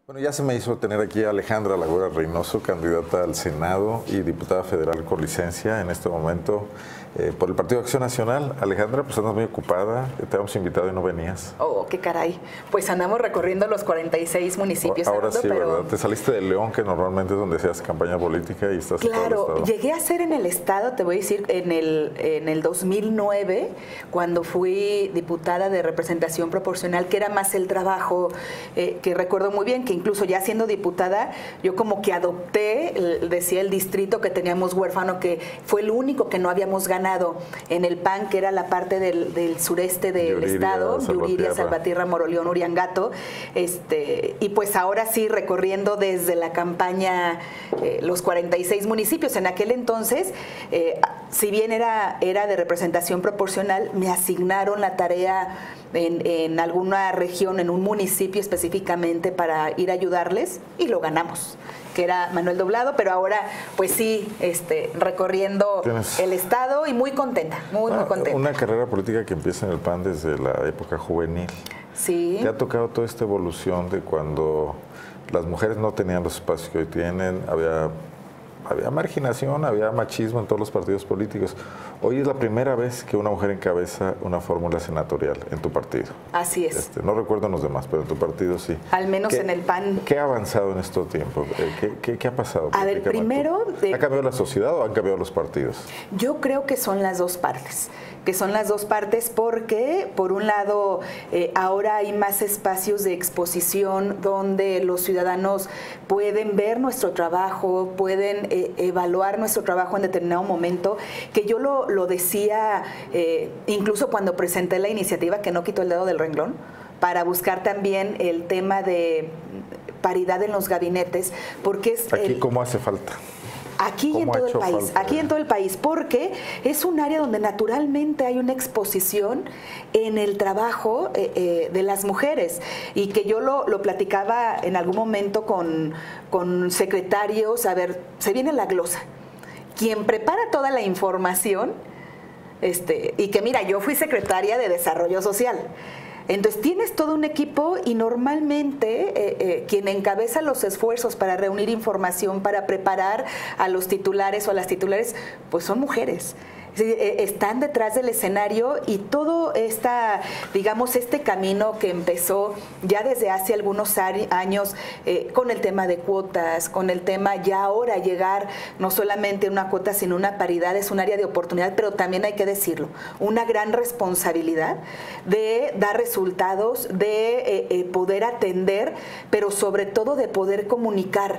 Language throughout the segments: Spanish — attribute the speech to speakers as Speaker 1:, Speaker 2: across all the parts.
Speaker 1: Bueno, ya se me hizo tener aquí a Alejandra Lagüera Reynoso, candidata al Senado y diputada federal con licencia en este momento por el Partido Acción Nacional. Alejandra, pues andas muy ocupada, te habíamos invitado y no venías.
Speaker 2: Oh, qué caray. Pues andamos recorriendo los 46 municipios.
Speaker 1: Ahora
Speaker 2: Fernando,
Speaker 1: sí,
Speaker 2: pero...
Speaker 1: ¿verdad? Te saliste de León, que normalmente es donde hacías campaña política, y estás en todo el
Speaker 2: Claro,
Speaker 1: estado.
Speaker 2: llegué a ser en el estado, te voy a decir, en el 2009, cuando fui diputada de representación proporcional, que era más el trabajo, que recuerdo muy bien, que incluso ya siendo diputada, yo como que adopté, decía el distrito que teníamos huérfano, que fue el único que no habíamos ganado en el PAN, que era la parte del sureste del
Speaker 1: Yuriria,
Speaker 2: estado, Yuriria, Salvatierra, Moroleón, Uriangato, y pues ahora sí recorriendo desde la campaña los 46 municipios. En aquel entonces, si bien era de representación proporcional, me asignaron la tarea en alguna región, en un municipio específicamente, para ir a ayudarles, y lo ganamos, que era Manuel Doblado, pero ahora pues sí, recorriendo el estado y muy contenta, muy contenta.
Speaker 1: Una carrera política que empieza en el PAN desde la época juvenil.
Speaker 2: Sí.
Speaker 1: ¿Te ha tocado toda esta evolución de cuando las mujeres no tenían los espacios que hoy tienen? Había marginación, había machismo en todos los partidos políticos. Hoy es la primera vez que una mujer encabeza una fórmula senatorial en tu partido.
Speaker 2: Así es.
Speaker 1: No recuerdo en los demás, pero en tu partido sí.
Speaker 2: Al menos en el PAN.
Speaker 1: ¿Qué ha avanzado en estos tiempos? ¿Qué ha pasado?
Speaker 2: A ver, primero...
Speaker 1: ¿Ha cambiado la sociedad o han cambiado los partidos?
Speaker 2: Yo creo que son las dos partes. Porque, por un lado, ahora hay más espacios de exposición donde los ciudadanos pueden ver nuestro trabajo, pueden evaluar nuestro trabajo en determinado momento, que yo lo decía incluso cuando presenté la iniciativa, que no quito el dedo del renglón, para buscar también el tema de paridad en los gabinetes, porque es...
Speaker 1: Aquí, ¿cómo hace falta?
Speaker 2: Aquí y en todo el país, porque es un área donde naturalmente hay una exposición en el trabajo de las mujeres, y que yo lo platicaba en algún momento con secretarios. A ver, se viene la glosa. Quien prepara toda la información, y que mira, yo fui secretaria de Desarrollo Social. Entonces tienes todo un equipo, y normalmente quien encabeza los esfuerzos para reunir información, para preparar a los titulares o a las titulares, pues son mujeres. Están detrás del escenario, y todo este camino que empezó ya desde hace algunos años con el tema de cuotas, con el tema ya ahora llegar no solamente a una cuota sino una paridad, es un área de oportunidad, pero también hay que decirlo, una gran responsabilidad de dar resultados, de poder atender, pero sobre todo de poder comunicar.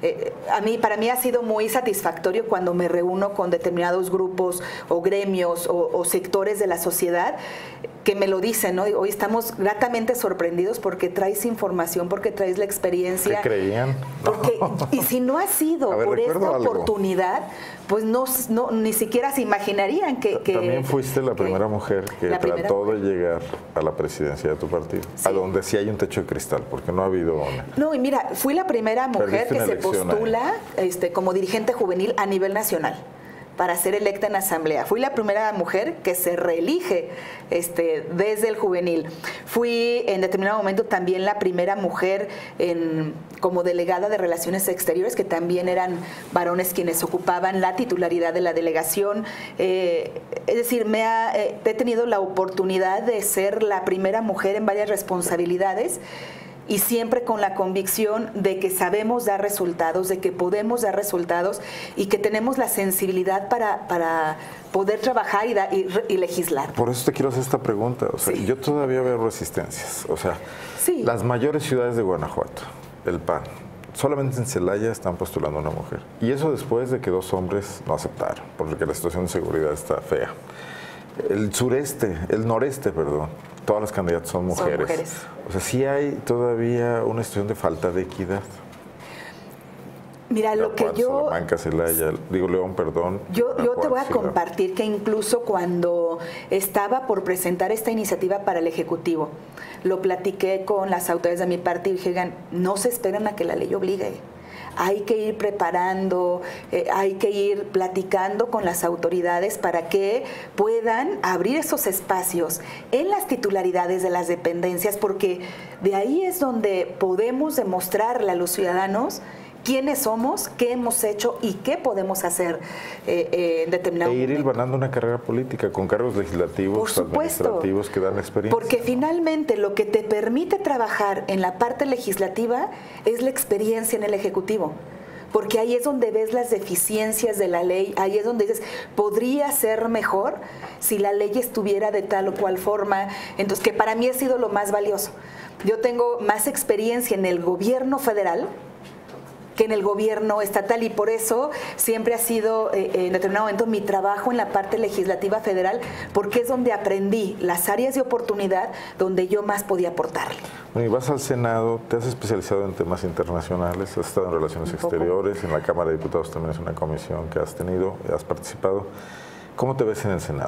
Speaker 2: Para mí ha sido muy satisfactorio cuando me reúno con determinados grupos o gremios o sectores de la sociedad que me lo dicen, ¿no? Hoy estamos gratamente sorprendidos porque traes información, porque traes la experiencia.
Speaker 1: ¿Qué creían?
Speaker 2: Porque, y si no ha sido por esta oportunidad, pues ni siquiera se imaginarían que...
Speaker 1: También fuiste la primera mujer que trató de llegar a la presidencia de tu partido, sí, a donde sí hay un techo de cristal, porque no ha habido una.
Speaker 2: No, y mira, fui la primera mujer que se postula como dirigente juvenil a nivel nacional para ser electa en asamblea. Fui la primera mujer que se reelige desde el juvenil. Fui en determinado momento también la primera mujer como delegada de Relaciones Exteriores, que también eran varones quienes ocupaban la titularidad de la delegación. Es decir, he tenido la oportunidad de ser la primera mujer en varias responsabilidades, y siempre con la convicción de que sabemos dar resultados, de que podemos dar resultados, y que tenemos la sensibilidad para poder trabajar y legislar.
Speaker 1: Por eso te quiero hacer esta pregunta.
Speaker 2: Sí.
Speaker 1: Yo todavía veo resistencias. Sí, las mayores ciudades de Guanajuato, el PAN, solamente en Celaya están postulando a una mujer. Y eso después de que 2 hombres no aceptaron, porque la situación de seguridad está fea. El noreste, todas las candidatas son mujeres. Sí hay todavía una situación de falta de equidad.
Speaker 2: Mira, lo que yo...
Speaker 1: León, perdón.
Speaker 2: Yo te voy a compartir que incluso cuando estaba por presentar esta iniciativa para el Ejecutivo, lo platiqué con las autoridades de mi partido y dije, no se esperan a que la ley obligue. Hay que ir preparando, hay que ir platicando con las autoridades para que puedan abrir esos espacios en las titularidades de las dependencias, porque de ahí es donde podemos demostrarle a los ciudadanos quiénes somos, qué hemos hecho y qué podemos hacer en determinado momento.
Speaker 1: Ir hilvanando una carrera política con cargos legislativos, administrativos que dan experiencia.
Speaker 2: Porque finalmente lo que te permite trabajar en la parte legislativa es la experiencia en el Ejecutivo. Porque ahí es donde ves las deficiencias de la ley, ahí es donde dices, podría ser mejor si la ley estuviera de tal o cual forma. Entonces, que para mí ha sido lo más valioso. Yo tengo más experiencia en el gobierno federal que en el gobierno estatal, y por eso siempre ha sido en determinado momento mi trabajo en la parte legislativa federal, porque es donde aprendí las áreas de oportunidad donde yo más podía aportarle.
Speaker 1: Bueno, y vas al Senado, te has especializado en temas internacionales, has estado en relaciones exteriores, en la Cámara de Diputados también es una comisión que has tenido, has participado. ¿Cómo te ves en el Senado?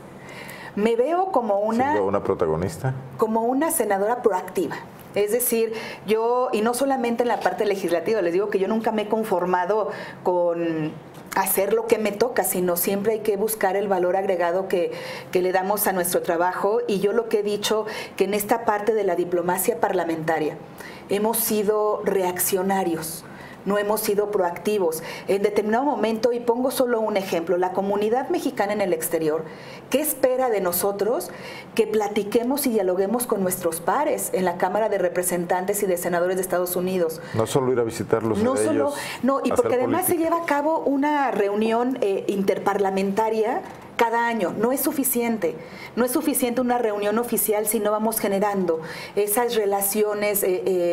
Speaker 2: Me veo como
Speaker 1: una protagonista.
Speaker 2: Como una senadora proactiva. Es decir, yo, y no solamente en la parte legislativa, les digo que yo nunca me he conformado con hacer lo que me toca, sino siempre hay que buscar el valor agregado que le damos a nuestro trabajo. Y yo lo que he dicho, que en esta parte de la diplomacia parlamentaria hemos sido reaccionarios, no hemos sido proactivos. En determinado momento, y pongo solo un ejemplo, la comunidad mexicana en el exterior, ¿qué espera de nosotros? Que platiquemos y dialoguemos con nuestros pares en la Cámara de Representantes y de Senadores de Estados Unidos.
Speaker 1: No solo ir a visitarlos
Speaker 2: no solo, ellos. No, y porque además política. Se lleva a cabo una reunión interparlamentaria cada año. No es suficiente. No es suficiente una reunión oficial si no vamos generando esas relaciones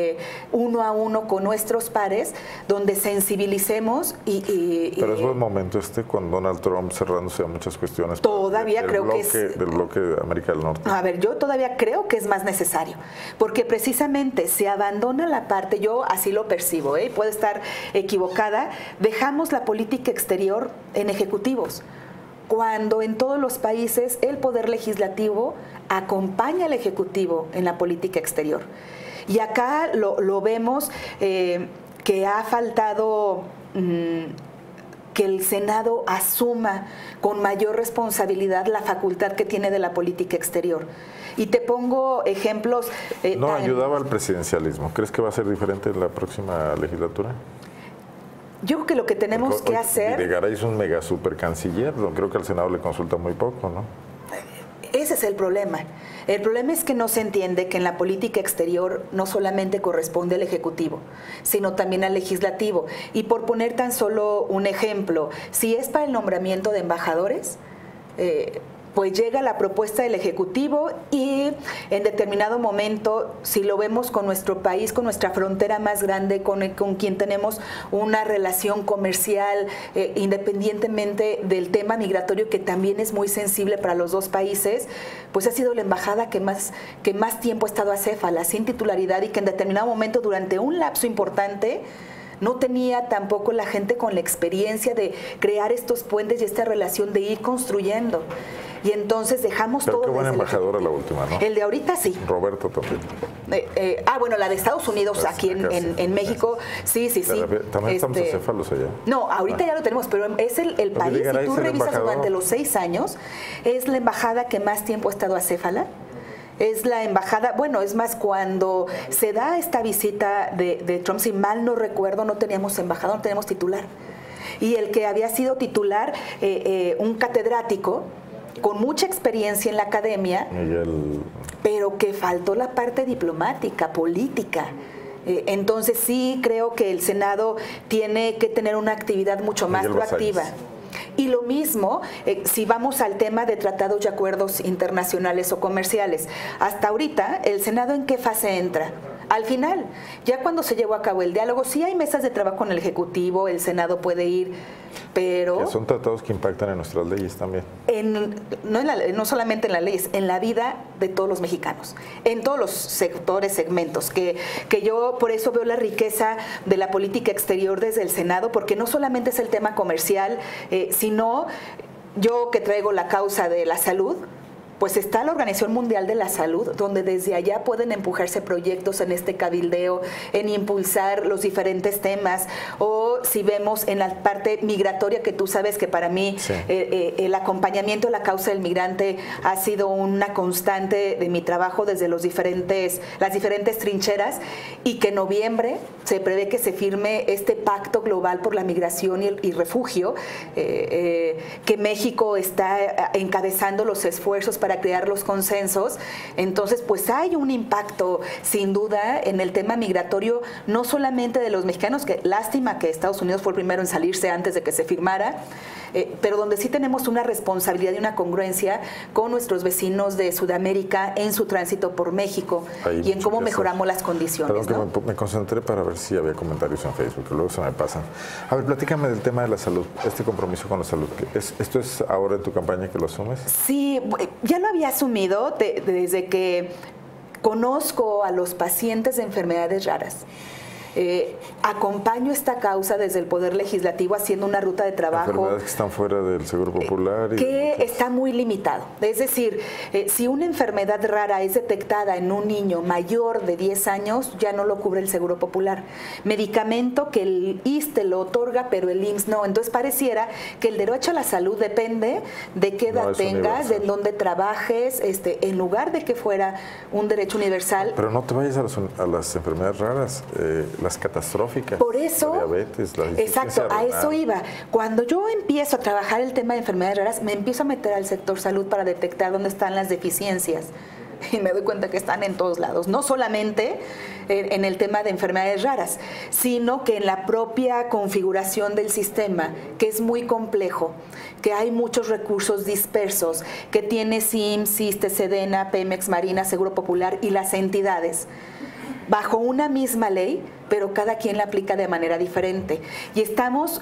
Speaker 2: uno a uno con nuestros pares, donde sensibilicemos
Speaker 1: Pero es buen momento con Donald Trump cerrándose a muchas cuestiones.
Speaker 2: Todavía creo que es...
Speaker 1: Del bloque de América del Norte.
Speaker 2: A ver, yo todavía creo que es más necesario, porque precisamente se abandona la parte, yo así lo percibo, puedo estar equivocada, dejamos la política exterior en ejecutivos, cuando en todos los países el poder legislativo acompaña al ejecutivo en la política exterior. Y acá lo vemos que ha faltado que el Senado asuma con mayor responsabilidad la facultad que tiene de la política exterior. Y te pongo ejemplos.
Speaker 1: No ayudaba al presidencialismo. ¿Crees que va a ser diferente en la próxima legislatura?
Speaker 2: Yo creo que lo que tenemos que hacer...
Speaker 1: Videgaray es un mega super canciller, creo que al Senado le consulta muy poco, ¿no?
Speaker 2: Ese es el problema. El problema es que no se entiende que en la política exterior no solamente corresponde al Ejecutivo, sino también al Legislativo. Y por poner tan solo un ejemplo, si es para el nombramiento de embajadores, pues llega la propuesta del Ejecutivo y en determinado momento, si lo vemos con nuestro país, con nuestra frontera más grande, con quien tenemos una relación comercial, independientemente del tema migratorio, que también es muy sensible para los dos países, pues ha sido la embajada que más tiempo ha estado acéfala, sin titularidad, y que en determinado momento, durante un lapso importante, no tenía tampoco la gente con la experiencia de crear estos puentes y esta relación de ir construyendo. Y entonces dejamos todo.
Speaker 1: Pero qué buena embajadora la última, ¿no?
Speaker 2: El de ahorita sí.
Speaker 1: Roberto también.
Speaker 2: Bueno, la de Estados Unidos aquí en México, sí.
Speaker 1: ¿También estamos acéfalos allá?
Speaker 2: No, ahorita ya lo tenemos, pero es el país, si tú revisas durante los 6 años, es la embajada que más tiempo ha estado acéfala. Es la embajada, bueno, es más, cuando se da esta visita de Trump, si mal no recuerdo, no teníamos embajador, no teníamos titular. Y el que había sido titular, un catedrático, con mucha experiencia en la academia, pero que faltó la parte diplomática, política. Entonces sí creo que el Senado tiene que tener una actividad mucho más proactiva. Y lo mismo, si vamos al tema de tratados y acuerdos internacionales o comerciales. Hasta ahorita, ¿el Senado en qué fase entra? Al final, ya cuando se llevó a cabo el diálogo, sí hay mesas de trabajo en el Ejecutivo, el Senado puede ir, pero...
Speaker 1: Que son tratados que impactan en nuestras leyes también.
Speaker 2: No solamente en las leyes, en la vida de todos los mexicanos, en todos los sectores, segmentos, que yo por eso veo la riqueza de la política exterior desde el Senado, porque no solamente es el tema comercial, sino yo que traigo la causa de la salud, pues está la Organización Mundial de la Salud, donde desde allá pueden empujarse proyectos en este cabildeo, en impulsar los diferentes temas, o si vemos en la parte migratoria, que tú sabes que para mí el acompañamiento a la causa del migrante ha sido una constante de mi trabajo desde las diferentes trincheras, y que en noviembre se prevé que se firme este pacto global por la migración y refugio, que México está encabezando los esfuerzos para crear los consensos. Entonces, pues hay un impacto sin duda en el tema migratorio, no solamente de los mexicanos, que lástima que Estados Unidos fue el primero en salirse antes de que se firmara, pero donde sí tenemos una responsabilidad y una congruencia con nuestros vecinos de Sudamérica en su tránsito por México y en cómo mejoramos las condiciones.
Speaker 1: Perdón, ¿no? Que me concentré para ver si había comentarios en Facebook, que luego se me pasan. A ver, platícame del tema de la salud, este compromiso con la salud. ¿Esto es ahora en tu campaña que lo asumes?
Speaker 2: Sí, ya lo había asumido desde que conozco a los pacientes de enfermedades raras. Acompaño esta causa desde el Poder Legislativo haciendo una ruta de trabajo.
Speaker 1: Enfermedades que están fuera del Seguro Popular.
Speaker 2: Que está muy limitado. Es decir, si una enfermedad rara es detectada en un niño mayor de 10 años, ya no lo cubre el Seguro Popular. Medicamento que el ISSSTE lo otorga, pero el IMSS no. Entonces pareciera que el derecho a la salud depende de qué edad tengas, de en dónde trabajes, en lugar de que fuera un derecho universal.
Speaker 1: Pero no te vayas a las enfermedades raras. Las catastróficas.
Speaker 2: Por eso,
Speaker 1: la diabetes, la
Speaker 2: exacto, a eso iba. Cuando yo empiezo a trabajar el tema de enfermedades raras, me empiezo a meter al sector salud para detectar dónde están las deficiencias. Y me doy cuenta que están en todos lados, no solamente en el tema de enfermedades raras, sino que en la propia configuración del sistema, que es muy complejo, que hay muchos recursos dispersos, que tiene SIMSS, ISSSTE, SEDENA, Pemex, Marina, Seguro Popular y las entidades, bajo una misma ley, pero cada quien la aplica de manera diferente. Y estamos,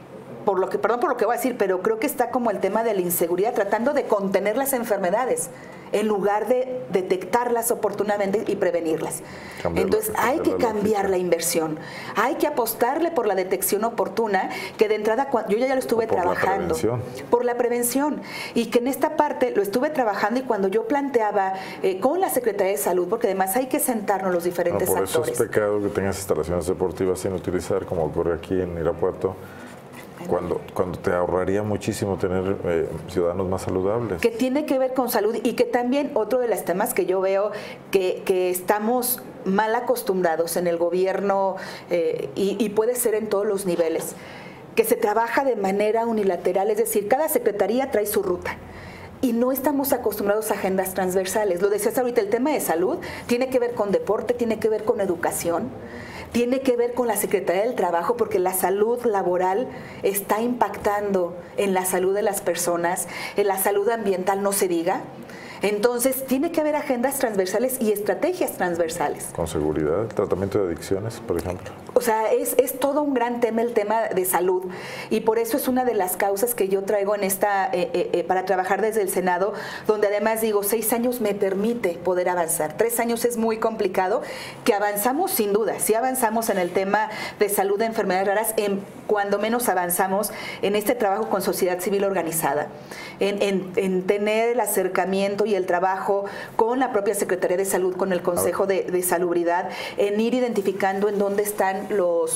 Speaker 2: perdón por lo que voy a decir, pero creo que está como el tema de la inseguridad, tratando de contener las enfermedades, en lugar de detectarlas oportunamente y prevenirlas. Entonces hay que cambiar la inversión, hay que apostarle por la detección oportuna, que de entrada yo ya lo estuve trabajando. Por la prevención. Y que en esta parte lo estuve trabajando, y cuando yo planteaba con la Secretaría de Salud, porque además hay que sentarnos los diferentes actores.
Speaker 1: Por eso es pecado que tengas instalaciones deportivas sin utilizar, como ocurre aquí en Irapuato. Cuando te ahorraría muchísimo tener ciudadanos más saludables.
Speaker 2: Que tiene que ver con salud, y que también otro de los temas que yo veo que estamos mal acostumbrados en el gobierno, y puede ser en todos los niveles, que se trabaja de manera unilateral, es decir, cada secretaría trae su ruta. Y no estamos acostumbrados a agendas transversales. Lo decías ahorita, el tema de salud tiene que ver con deporte, tiene que ver con educación, tiene que ver con la Secretaría del Trabajo, porque la salud laboral está impactando en la salud de las personas, en la salud ambiental no se diga. Entonces, tiene que haber agendas transversales y estrategias transversales.
Speaker 1: Con seguridad, tratamiento de adicciones, por ejemplo.
Speaker 2: O sea, es todo un gran tema el tema de salud, y por eso es una de las causas que yo traigo en esta para trabajar desde el Senado, donde además digo, 6 años me permite poder avanzar. 3 años es muy complicado, que avanzamos sin duda, sí avanzamos en el tema de salud de enfermedades raras, cuando menos avanzamos en este trabajo con sociedad civil organizada, en tener el acercamiento y el trabajo con la propia Secretaría de Salud, con el Consejo de Salubridad, en ir identificando en dónde están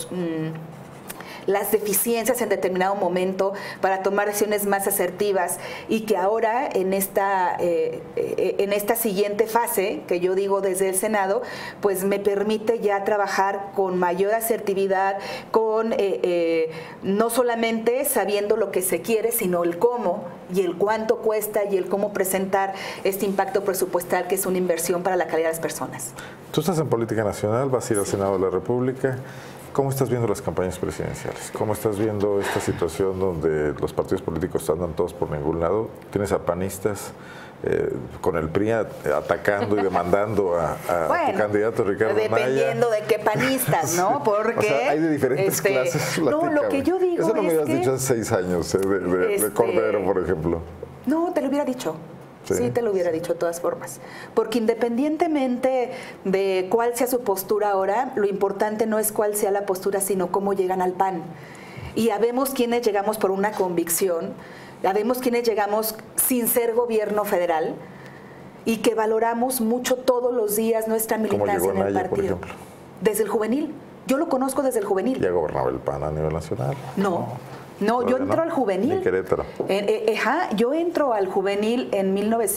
Speaker 2: las deficiencias en determinado momento para tomar acciones más asertivas, y que ahora en esta siguiente fase, que yo digo desde el Senado, pues me permite ya trabajar con mayor asertividad, con no solamente sabiendo lo que se quiere, sino el cómo y el cuánto cuesta y el cómo presentar este impacto presupuestal, que es una inversión para la calidad de las personas.
Speaker 1: Tú estás en política nacional, vas a ir al Senado de la República. ¿Cómo estás viendo las campañas presidenciales? ¿Cómo estás viendo esta situación donde los partidos políticos andan todos por ningún lado? Tienes a panistas con el PRI atacando y demandando a tu candidato Ricardo Anaya.
Speaker 2: Dependiendo de qué panistas, ¿no? Porque
Speaker 1: o sea, hay de diferentes clases.
Speaker 2: No, lo que yo digo
Speaker 1: eso no me hubieras dicho hace 6 años, de Cordero, por ejemplo.
Speaker 2: No, te lo hubiera dicho. Sí, te lo hubiera dicho de todas formas. Porque independientemente de cuál sea su postura ahora, lo importante no es cuál sea la postura, sino cómo llegan al PAN. Y habemos quienes llegamos por una convicción, habemos quienes llegamos sin ser gobierno federal, y que valoramos mucho todos los días nuestra militancia en el partido.
Speaker 1: Por ejemplo?
Speaker 2: Desde el juvenil. Yo lo conozco desde el juvenil.
Speaker 1: ¿Ya gobernaba el PAN a nivel nacional?
Speaker 2: No, yo entro al juvenil.
Speaker 1: Ni Querétaro.
Speaker 2: Yo entro al juvenil en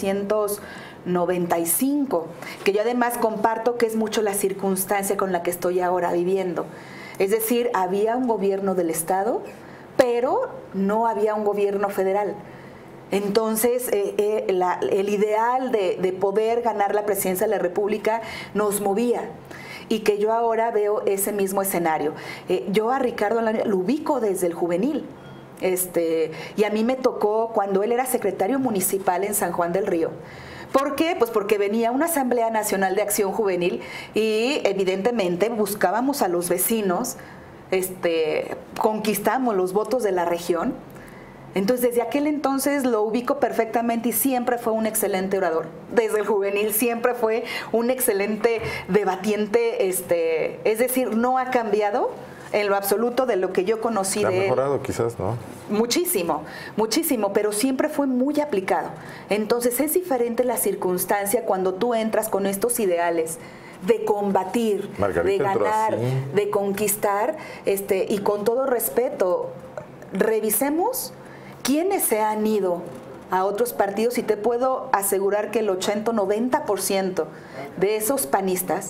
Speaker 2: 1995, que yo además comparto que es mucho la circunstancia con la que estoy ahora viviendo. Es decir, había un gobierno del Estado, pero no había un gobierno federal. Entonces, el ideal de poder ganar la presidencia de la República nos movía. Y que yo ahora veo ese mismo escenario. Yo a Ricardo lo ubico desde el juvenil. Y a mí me tocó cuando él era secretario municipal en San Juan del Río. ¿Por qué? Pues porque venía una Asamblea Nacional de Acción Juvenil y evidentemente buscábamos a los vecinos, conquistamos los votos de la región. Entonces, desde aquel entonces lo ubico perfectamente y siempre fue un excelente orador. Desde el juvenil siempre fue un excelente debatiente, es decir, no ha cambiado en lo absoluto de lo que yo conocí de él.
Speaker 1: Ha mejorado quizás, ¿no?
Speaker 2: Muchísimo, muchísimo, pero siempre fue muy aplicado. Entonces, es diferente la circunstancia cuando tú entras con estos ideales de combatir, de ganar, de conquistar, y con todo respeto, revisemos quiénes se han ido a otros partidos y te puedo asegurar que el 80-90% de esos panistas,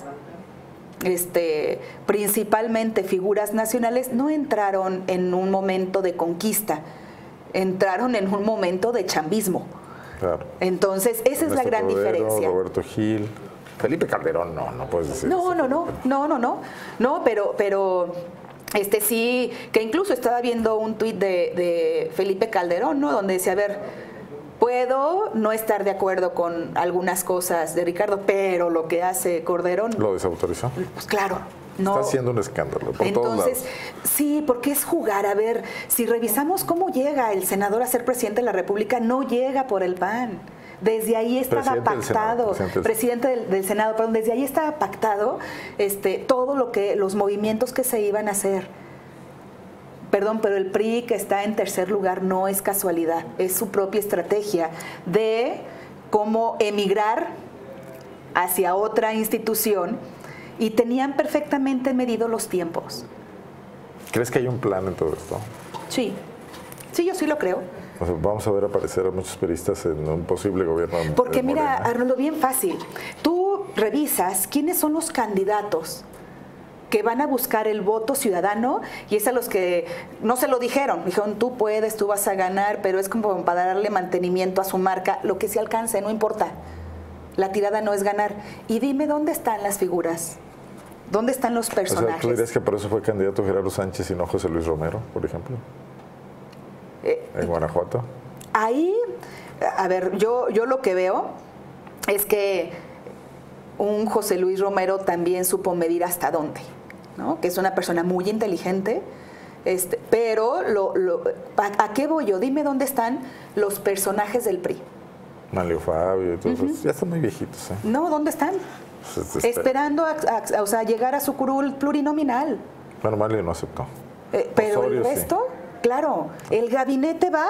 Speaker 2: principalmente figuras nacionales, no entraron en un momento de conquista, entraron en un momento de chambismo.
Speaker 1: Claro.
Speaker 2: Entonces, esa es la gran diferencia.
Speaker 1: Roberto Gil, Felipe Calderón, no puedes decir eso.
Speaker 2: No, pero sí, que incluso estaba viendo un tuit de Felipe Calderón, ¿no? Donde decía, a ver, puedo no estar de acuerdo con algunas cosas de Ricardo, pero lo que hace Calderón...
Speaker 1: ¿Lo desautorizó?
Speaker 2: Pues claro. No.
Speaker 1: Está haciendo un escándalo por todos lados.
Speaker 2: Sí, porque es jugar. A ver, si revisamos cómo llega el senador a ser presidente de la República, no llega por el PAN. Desde ahí estaba pactado, presidente del Senado, perdón, desde ahí estaba pactado todo los movimientos que se iban a hacer. Perdón, pero el PRI que está en tercer lugar no es casualidad, es su propia estrategia de cómo emigrar hacia otra institución y tenían perfectamente medido los tiempos.
Speaker 1: ¿Crees que hay un plan en todo esto?
Speaker 2: Sí, yo sí lo creo.
Speaker 1: O sea, vamos a ver aparecer a muchos periodistas en un posible gobierno.
Speaker 2: Porque mira, Arnoldo, bien fácil. Tú revisas quiénes son los candidatos que van a buscar el voto ciudadano y es a los que no se lo dijeron. Dijeron, tú puedes, tú vas a ganar, pero es como para darle mantenimiento a su marca. Lo que se alcance, no importa. La tirada no es ganar. Y dime, ¿dónde están las figuras? ¿Dónde están los personajes?
Speaker 1: O sea, ¿tú dirías que por eso fue candidato Gerardo Sánchez y no José Luis Romero, por ejemplo? ¿En Guanajuato?
Speaker 2: Ahí, a ver, yo lo que veo es que un José Luis Romero también supo medir hasta dónde, ¿no? Que es una persona muy inteligente, pero ¿a qué voy yo? Dime dónde están los personajes del PRI.
Speaker 1: Manlio Fabio y todo eso. Ya están muy viejitos.
Speaker 2: No, ¿dónde están? Pues esperando a llegar a su curul plurinominal.
Speaker 1: Bueno, Manlio no aceptó.
Speaker 2: Pero Osorio, el resto... Sí. Claro, el gabinete va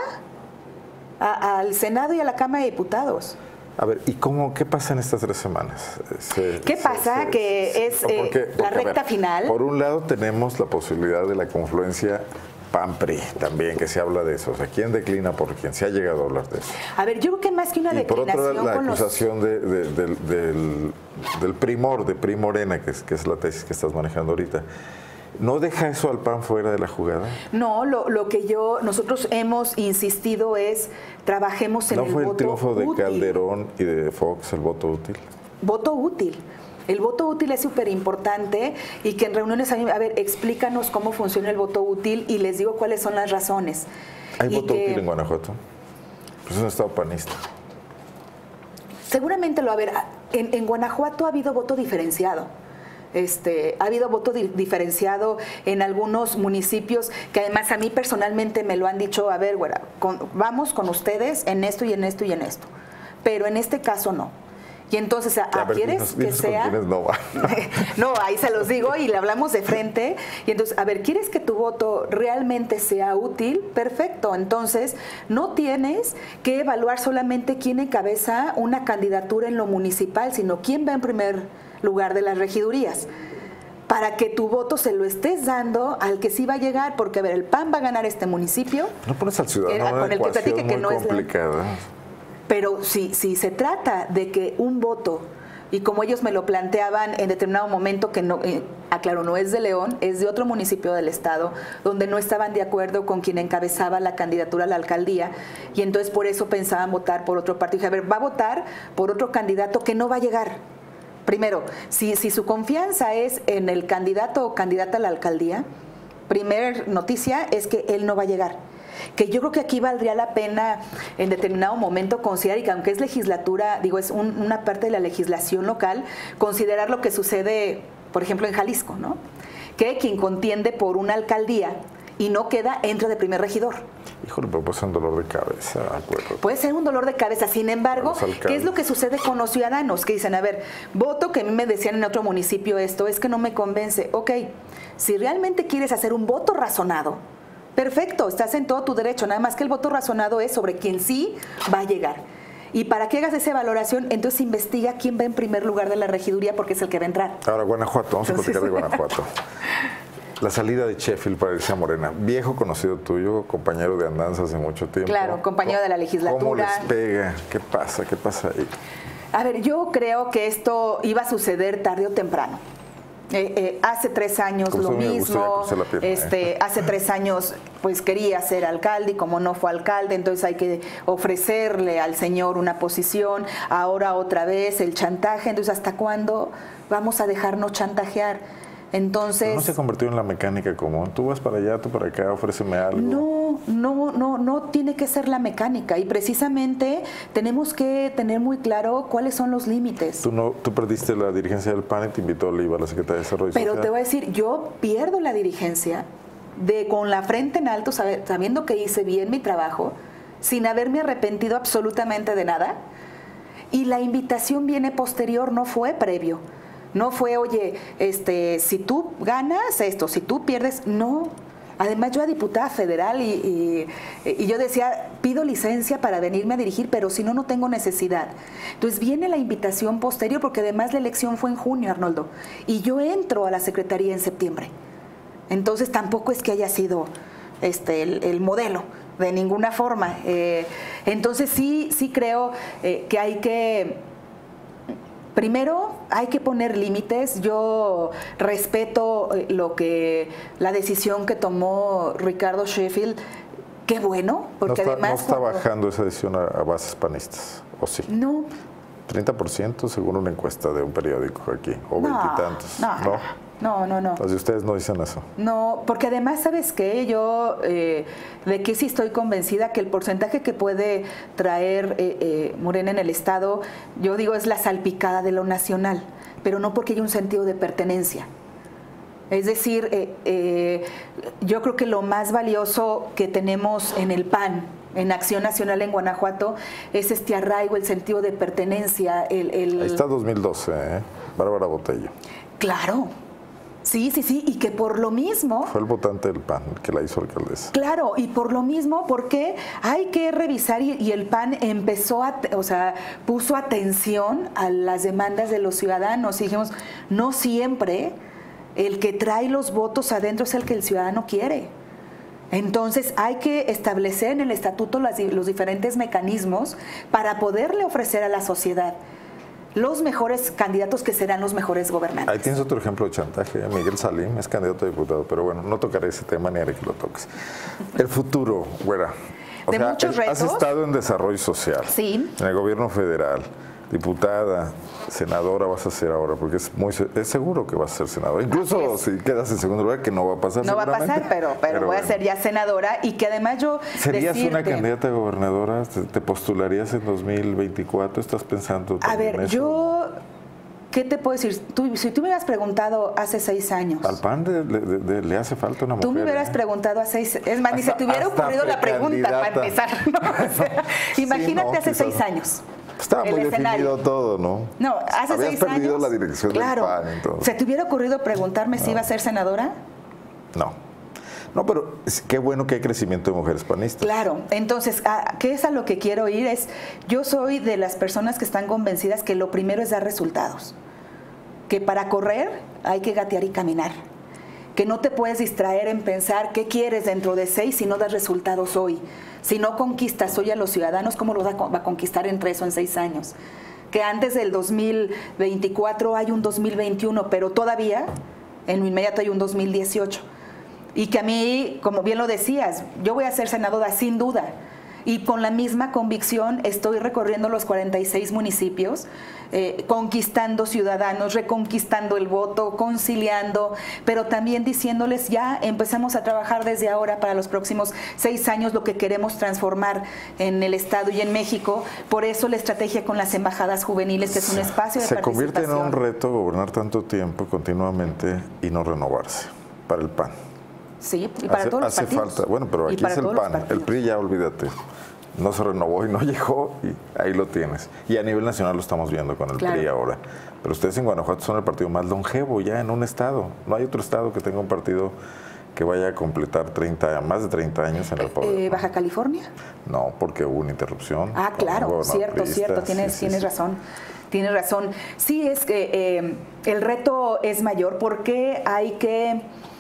Speaker 2: al Senado y a la Cámara de Diputados.
Speaker 1: A ver, ¿y qué pasa en estas 3 semanas?
Speaker 2: ¿Qué pasa? Que es la recta final.
Speaker 1: Por un lado tenemos la posibilidad de la confluencia PAN-PRI también, que se habla de eso. O sea, ¿quién declina por quién? Se ha llegado a hablar de eso.
Speaker 2: A ver, yo creo que más que una declinación...
Speaker 1: por otro lado, la acusación del primor, de PRI Morena, que es la tesis que estás manejando ahorita. ¿No deja eso al PAN fuera de la jugada? No,
Speaker 2: lo que nosotros hemos insistido es trabajemos en el voto útil.
Speaker 1: ¿No fue el triunfo de Calderón y de Fox el voto útil?
Speaker 2: Voto útil. El voto útil es súper importante y que en reuniones, a ver, explícanos cómo funciona el voto útil y les digo cuáles son las razones.
Speaker 1: ¿Hay voto útil en Guanajuato? Pues es un estado panista.
Speaker 2: Seguramente lo va a haber. En Guanajuato ha habido voto diferenciado. Ha habido voto diferenciado en algunos municipios que además a mí personalmente me lo han dicho, a ver, güera, vamos con ustedes en esto y en esto y en esto, pero en este caso no. Y entonces, ¿quieres que sea?
Speaker 1: No,
Speaker 2: no, ahí se los digo y le hablamos de frente. Y entonces, a ver, ¿quieres que tu voto realmente sea útil? Perfecto. Entonces, no tienes que evaluar solamente quién encabeza una candidatura en lo municipal, sino quién va en primer lugar de las regidurías. Para que tu voto se lo estés dando al que sí va a llegar, porque a ver, el PAN va a ganar este municipio.
Speaker 1: No pones al ciudadano
Speaker 2: con el que platique que no es
Speaker 1: complicada.
Speaker 2: Pero si se trata de que un voto, y como ellos me lo planteaban en determinado momento, que no, aclaro, no es de León, es de otro municipio del estado, donde no estaban de acuerdo con quien encabezaba la candidatura a la alcaldía, y entonces por eso pensaban votar por otro partido. Dije, a ver, va a votar por otro candidato que no va a llegar. Primero, si su confianza es en el candidato o candidata a la alcaldía, primer noticia es que él no va a llegar. Que yo creo que aquí valdría la pena en determinado momento considerar, y que aunque es legislatura, digo, es una parte de la legislación local, considerar lo que sucede, por ejemplo, en Jalisco, ¿no? Que quien contiende por una alcaldía y no queda, entra de primer regidor.
Speaker 1: Híjole, pero puede ser un dolor de cabeza. Acuérdate.
Speaker 2: Puede ser un dolor de cabeza. Sin embargo, ¿qué es lo que sucede con los ciudadanos? Que dicen, a ver, voto que a mí me decían en otro municipio esto, es que no me convence. Ok, si realmente quieres hacer un voto razonado, perfecto, estás en todo tu derecho, nada más que el voto razonado es sobre quien sí va a llegar. Y para que hagas esa valoración, entonces investiga quién va en primer lugar de la regiduría, porque es el que va a entrar.
Speaker 1: Ahora, Guanajuato, vamos a platicar de Guanajuato. La salida de Sheffield para irse a Morena, viejo conocido tuyo, compañero de andanzas hace mucho tiempo.
Speaker 2: Claro, compañero de la legislatura.
Speaker 1: ¿Cómo les pega? ¿Qué pasa? ¿Qué pasa ahí?
Speaker 2: A ver, yo creo que esto iba a suceder tarde o temprano. Hace 3 años lo mismo, hace 3 años pues quería ser alcalde y como no fue alcalde, entonces hay que ofrecerle al señor una posición, ahora otra vez el chantaje, entonces ¿hasta cuándo vamos a dejarnos chantajear? Entonces,
Speaker 1: ¿no se ha convertido en la mecánica común? Tú vas para allá, tú para acá, ofréceme algo.
Speaker 2: No tiene que ser la mecánica, y precisamente tenemos que tener muy claro cuáles son los límites.
Speaker 1: Tú perdiste la dirigencia del PAN y te invitó Oliva, la Secretaría de Desarrollo Social.
Speaker 2: Pero te voy a decir, yo pierdo la dirigencia con la frente en alto, sabiendo que hice bien mi trabajo, sin haberme arrepentido absolutamente de nada, y la invitación viene posterior, no fue previo. No fue, oye, si tú ganas esto, si tú pierdes, no. Además, yo era diputada federal y yo decía, pido licencia para venirme a dirigir, pero si no, no tengo necesidad. Entonces viene la invitación posterior, porque además la elección fue en junio, Arnoldo, y yo entro a la Secretaría en septiembre. Entonces tampoco es que haya sido el modelo, de ninguna forma. Entonces sí creo que hay que... Primero, hay que poner límites. Yo respeto la decisión que tomó Ricardo Sheffield. Qué bueno, porque además...
Speaker 1: No está bajando esa decisión a bases panistas, ¿o sí?
Speaker 2: No.
Speaker 1: 30% según una encuesta de un periódico aquí, o veintitantos.
Speaker 2: No.
Speaker 1: Entonces ustedes no dicen eso.
Speaker 2: No, porque además, ¿sabes qué? Yo de que sí estoy convencida que el porcentaje que puede traer Morena en el Estado, yo digo, es la salpicada de lo nacional, pero no porque haya un sentido de pertenencia. Es decir, yo creo que lo más valioso que tenemos en el PAN, en Acción Nacional en Guanajuato, es este arraigo, el sentido de pertenencia. Ahí
Speaker 1: está 2012, Bárbara Botello.
Speaker 2: Claro. Sí, y que por lo mismo...
Speaker 1: Fue el votante del PAN el que la hizo alcaldesa.
Speaker 2: Claro, y por lo mismo, porque hay que revisar, y el PAN puso atención a las demandas de los ciudadanos. Y dijimos, no siempre el que trae los votos adentro es el que el ciudadano quiere. Entonces hay que establecer en el estatuto los diferentes mecanismos para poderle ofrecer a la sociedad los mejores candidatos que serán los mejores gobernantes.
Speaker 1: Ahí tienes otro ejemplo de chantaje. Miguel Salim es candidato a diputado, pero bueno, no tocaré ese tema ni haré que lo toques. El futuro, güera.
Speaker 2: Muchos retos.
Speaker 1: Has estado en desarrollo social.
Speaker 2: Sí.
Speaker 1: En el gobierno federal. Diputada, senadora vas a ser ahora, porque es seguro que vas a ser senadora. Incluso si quedas en segundo lugar, que no va a pasar.
Speaker 2: No va a pasar, pero voy a ser ya senadora, y que además yo...
Speaker 1: ¿Serías una candidata a gobernadora? ¿Te postularías en 2024? ¿Estás pensando
Speaker 2: en eso? A ver, yo... ¿Qué te puedo decir? Si tú me hubieras preguntado hace 6 años...
Speaker 1: Al PAN le hace falta una mujer.
Speaker 2: Tú me hubieras preguntado hace 6... Es más, ni se te hubiera ocurrido la pregunta para empezar, ¿no? O sea, imagínate hace 6 años.
Speaker 1: Estaba muy definido todo, ¿no?
Speaker 2: No, hace 6 años.
Speaker 1: Habías perdido la dirección del PAN. Entonces.
Speaker 2: ¿Se te hubiera ocurrido preguntarme si iba a ser senadora?
Speaker 1: No, pero qué bueno que hay crecimiento de mujeres panistas.
Speaker 2: Claro, entonces, ¿qué es a lo que quiero ir? Yo soy de las personas que están convencidas que lo primero es dar resultados. Que para correr hay que gatear y caminar. Que no te puedes distraer en pensar qué quieres dentro de 6 si no das resultados hoy. Si no conquistas hoy a los ciudadanos, ¿cómo los va a conquistar en 3 o en 6 años? Que antes del 2024 hay un 2021, pero todavía en lo inmediato hay un 2018. Y que a mí, como bien lo decías, yo voy a ser senadora sin duda. Y con la misma convicción estoy recorriendo los 46 municipios, conquistando ciudadanos, reconquistando el voto, conciliando, pero también diciéndoles ya empezamos a trabajar desde ahora para los próximos 6 años lo que queremos transformar en el Estado y en México. Por eso la estrategia con las embajadas juveniles, que es un espacio de participación.
Speaker 1: Se convierte en un reto gobernar tanto tiempo continuamente y no renovarse para el PAN.
Speaker 2: Sí, y para todos los partidos.
Speaker 1: Hace falta, bueno, pero aquí es el PAN, el PRI ya olvídate. No se renovó y no llegó y ahí lo tienes. Y a nivel nacional lo estamos viendo con el PRI ahora. Pero ustedes en Guanajuato son el partido más longevo ya en un estado. No hay otro estado que tenga un partido que vaya a completar más de 30 años en el poder.
Speaker 2: ¿Baja California?
Speaker 1: No, porque hubo una interrupción.
Speaker 2: Claro, cierto, tienes razón. Tienes razón. Sí, es que el reto es mayor porque hay que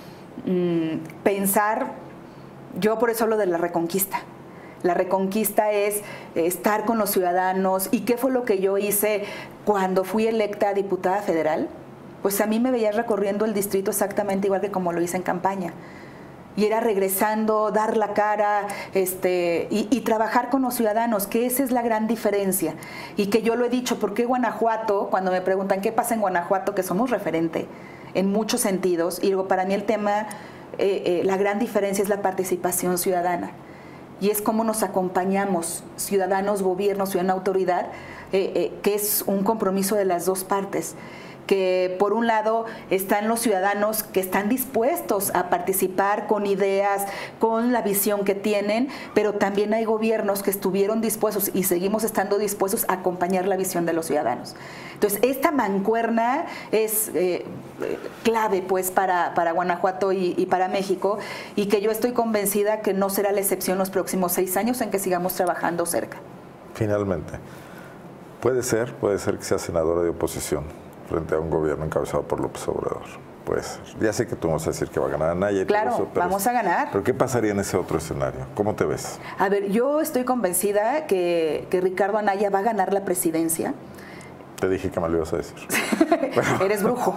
Speaker 2: pensar, yo por eso hablo de la reconquista. La reconquista es estar con los ciudadanos. ¿Y qué fue lo que yo hice cuando fui electa diputada federal? Pues a mí me veía recorriendo el distrito exactamente igual que como lo hice en campaña. Y era regresando, dar la cara y trabajar con los ciudadanos, que esa es la gran diferencia. Y que yo lo he dicho, ¿por qué Guanajuato? Cuando me preguntan qué pasa en Guanajuato, que somos referente en muchos sentidos. Y digo, para mí el tema, la gran diferencia es la participación ciudadana. Y es cómo nos acompañamos, ciudadanos, gobierno, ciudadana, autoridad, que es un compromiso de las dos partes. Que por un lado están los ciudadanos que están dispuestos a participar con ideas, con la visión que tienen, pero también hay gobiernos que estuvieron dispuestos y seguimos estando dispuestos a acompañar la visión de los ciudadanos. Entonces, esta mancuerna es clave pues para Guanajuato y para México, y que yo estoy convencida que no será la excepción los próximos 6 años en que sigamos trabajando cerca.
Speaker 1: Finalmente, puede ser que sea senadora de oposición frente a un gobierno encabezado por López Obrador. Pues ya sé que tú vas a decir que va a ganar Anaya y
Speaker 2: claro,
Speaker 1: todo eso, pero
Speaker 2: vamos a ganar.
Speaker 1: Pero ¿qué pasaría en ese otro escenario? ¿Cómo te ves?
Speaker 2: A ver, yo estoy convencida que Ricardo Anaya va a ganar la presidencia.
Speaker 1: Te dije que me lo ibas a decir.
Speaker 2: Eres brujo.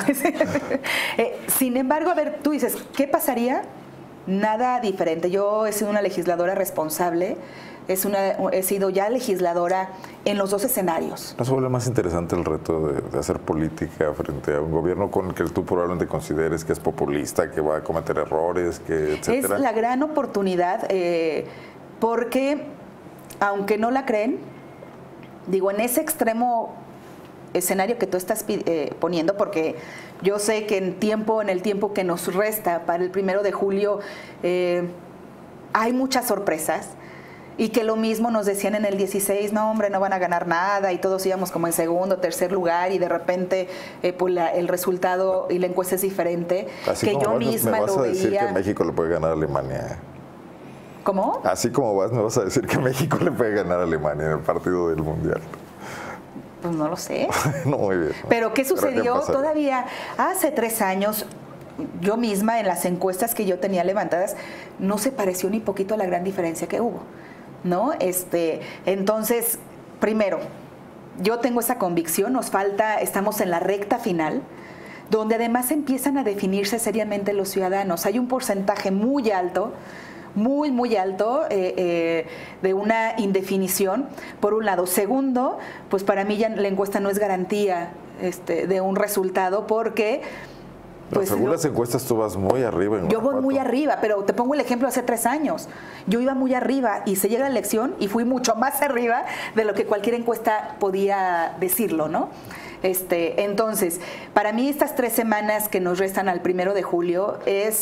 Speaker 2: Sin embargo, a ver, tú dices, ¿qué pasaría? Nada diferente. Yo he sido una legisladora responsable. He sido ya legisladora en los 2 escenarios. ¿No
Speaker 1: se vuelve más interesante el reto de hacer política frente a un gobierno con el que tú probablemente consideres que es populista, que va a cometer errores, que etcétera?
Speaker 2: Es la gran oportunidad porque, aunque no la creen, digo, en ese extremo escenario que tú estás poniendo, porque yo sé que en el tiempo que nos resta para el 1 de julio hay muchas sorpresas. Y que lo mismo nos decían en el 16, no hombre, no van a ganar nada, y todos íbamos como en segundo, tercer lugar, y de repente pues el resultado y la encuesta es diferente.
Speaker 1: Así que yo misma lo veía. Me vas a decir que México le puede ganar a Alemania.
Speaker 2: ¿Cómo?
Speaker 1: Así como me vas a decir que México le puede ganar a Alemania en el partido del Mundial.
Speaker 2: Pues no lo sé.
Speaker 1: No, muy bien.
Speaker 2: Pero ¿qué sucedió? Todavía hace 3 años, yo misma en las encuestas que yo tenía levantadas, no se pareció ni poquito a la gran diferencia que hubo, ¿no? Entonces, primero, yo tengo esa convicción, estamos en la recta final, donde además empiezan a definirse seriamente los ciudadanos. Hay un porcentaje muy alto, muy alto de una indefinición, por un lado. Segundo, pues para mí ya la encuesta no es garantía de un resultado, porque
Speaker 1: pues según las encuestas tú vas muy arriba.
Speaker 2: Yo voy muy arriba, pero te pongo el ejemplo hace 3 años. Yo iba muy arriba y se llega la elección y fui mucho más arriba de lo que cualquier encuesta podía decirlo, ¿no? Entonces, para mí estas 3 semanas que nos restan al 1 de julio es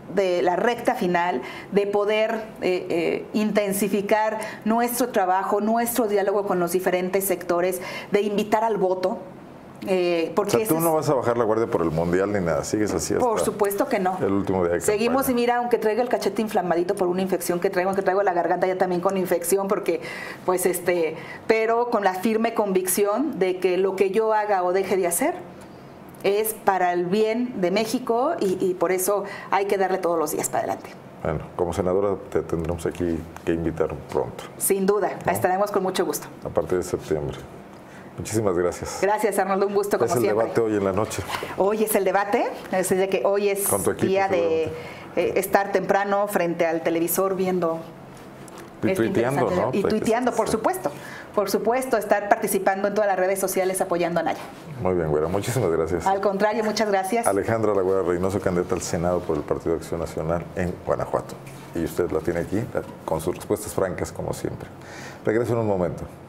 Speaker 2: de la recta final, de poder intensificar nuestro trabajo, nuestro diálogo con los diferentes sectores, de invitar al voto.
Speaker 1: Porque tú no vas a bajar la guardia por el Mundial ni nada, sigues así hasta
Speaker 2: por supuesto que no.
Speaker 1: El último día de
Speaker 2: seguimos
Speaker 1: campaña.
Speaker 2: Y mira, aunque traigo el cachete inflamadito por una infección que traigo la garganta ya también con infección, porque pues pero con la firme convicción de que lo que yo haga o deje de hacer es para el bien de México y por eso hay que darle todos los días para adelante.
Speaker 1: Bueno, como senadora te tendremos aquí que invitar pronto.
Speaker 2: Sin duda, ¿no? Estaremos con mucho gusto.
Speaker 1: A partir de septiembre. Muchísimas gracias.
Speaker 2: Gracias, Arnoldo, un gusto como siempre.
Speaker 1: Es el debate hoy en la noche.
Speaker 2: Hoy es el debate, es decir, que hoy es día de estar temprano frente al televisor viendo.
Speaker 1: Y tuiteando, ¿no?
Speaker 2: Y tuiteando, por supuesto. Por supuesto, estar participando en todas las redes sociales apoyando a Naya.
Speaker 1: Muy bien, güera. Muchísimas gracias.
Speaker 2: Al contrario, muchas gracias.
Speaker 1: Alejandra La Güera Reynoso, candidata al Senado por el Partido de Acción Nacional en Guanajuato. Y usted la tiene aquí con sus respuestas francas, como siempre. Regreso en un momento.